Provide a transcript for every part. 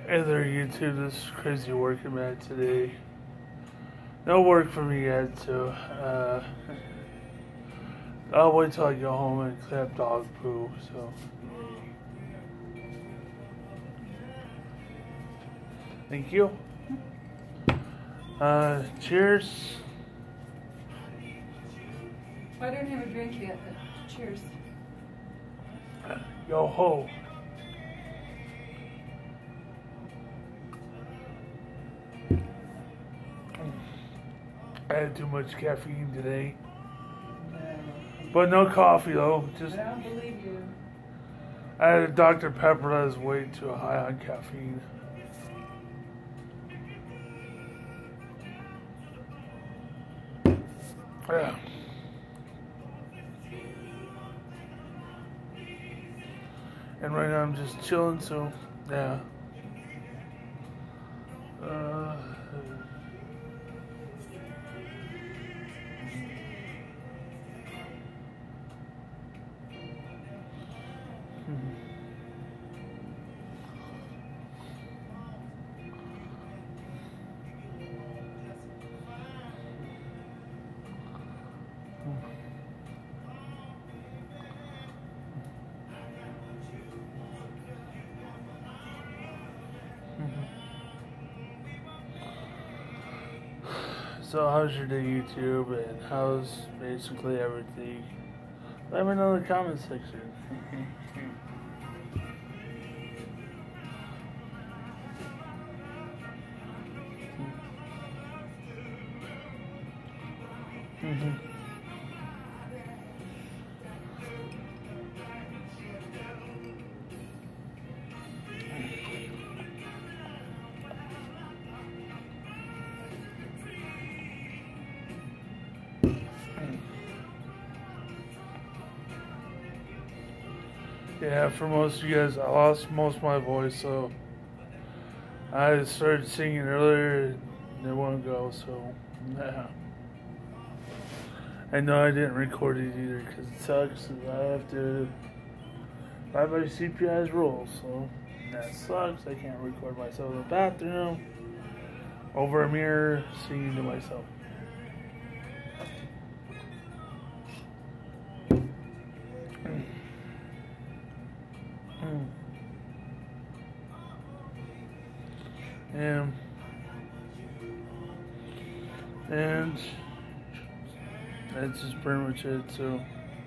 Hey there, YouTube. This is Crazy Working Man today. No work for me yet, so I'll wait till I go home and clean up dog poo. So, thank you. Cheers. I don't have a drink yet, but cheers. Yo ho. I had too much caffeine today. No. But no coffee though. Just I don't believe you. I had a Dr. Pepper that was way too high on caffeine. Yeah. And right now I'm just chilling, so yeah. So how's your day, YouTube, and how's basically everything? Let me know in the comment section. Yeah, for most of you guys, I lost most of my voice, so I started singing earlier and it won't go, so yeah. I know I didn't record it either because it sucks. I have to abide by CPI's rules, so that sucks. I can't record myself in the bathroom over a mirror singing to myself. And that's just pretty much it. So,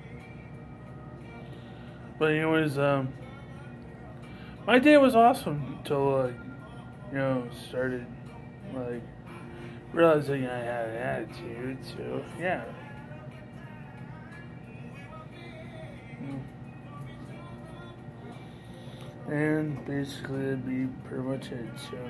but anyways, my day was awesome until started realizing I had an attitude. So yeah. And basically that'd be pretty much it. So.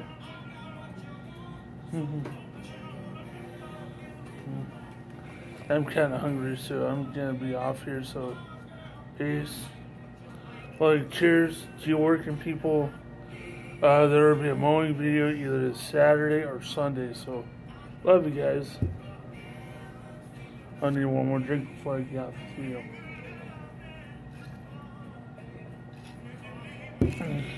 I'm kind of hungry, so I'm gonna be off here. So, peace. Cheers to you working people. There will be a mowing video either this Saturday or Sunday. So, love you guys. I need one more drink before I get off the video.